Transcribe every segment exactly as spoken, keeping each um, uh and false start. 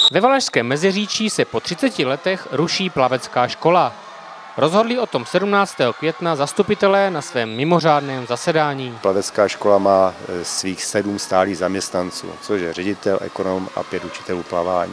Ve Valašském Meziříčí se po třiceti letech ruší plavecká škola. Rozhodli o tom sedmnáctého května zastupitelé na svém mimořádném zasedání. Plavecká škola má svých sedm stálých zaměstnanců, což je ředitel, ekonom a pět učitelů plavání.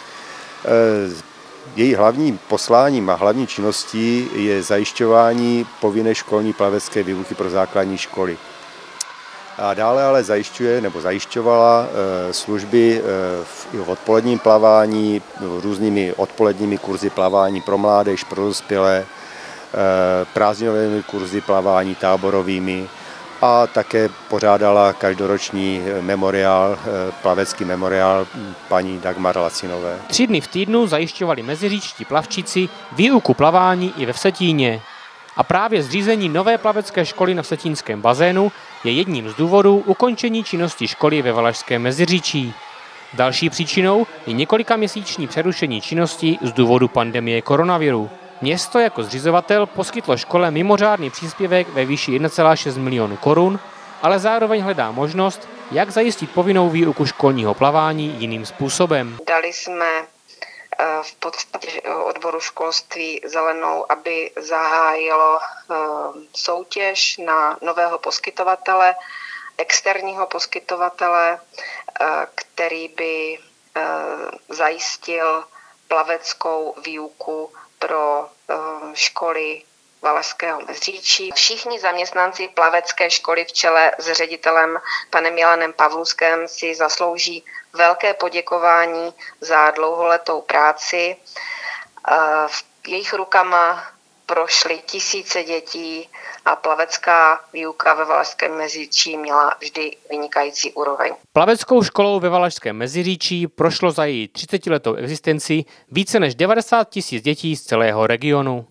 Její hlavním posláním a hlavní činností je zajišťování povinné školní plavecké výuky pro základní školy. A dále ale zajišťuje nebo zajišťovala služby v odpoledním plavání, různými odpoledními kurzy plavání pro mládež, pro dospělé, prázdninovými kurzy plavání táborovými a také pořádala každoroční memoriál, plavecký memoriál paní Dagmar Lacinové. Tři dny v týdnu zajišťovali meziříčtí plavčíci výuku plavání i ve Vsetíně. A právě zřízení nové plavecké školy na vsetínském bazénu je jedním z důvodů ukončení činnosti školy ve Valašském Meziříčí. Další příčinou je několikaměsíční přerušení činnosti z důvodu pandemie koronaviru. Město jako zřizovatel poskytlo škole mimořádný příspěvek ve výši jedna celá šest milionu korun, ale zároveň hledá možnost, jak zajistit povinnou výuku školního plavání jiným způsobem. Dali jsme v podstatě odboru školství zelenou, aby zahájilo soutěž na nového poskytovatele, externího poskytovatele, který by zajistil plaveckou výuku pro školy Valašského Meziříčí. Všichni zaměstnanci plavecké školy v čele s ředitelem panem Milanem Pavluskem si zaslouží velké poděkování za dlouholetou práci. V jejich rukama prošly tisíce dětí a plavecká výuka ve Valašském Meziříčí měla vždy vynikající úroveň. Plaveckou školou ve Valašském Meziříčí prošlo za její třicetiletou existenci více než devadesát tisíc dětí z celého regionu.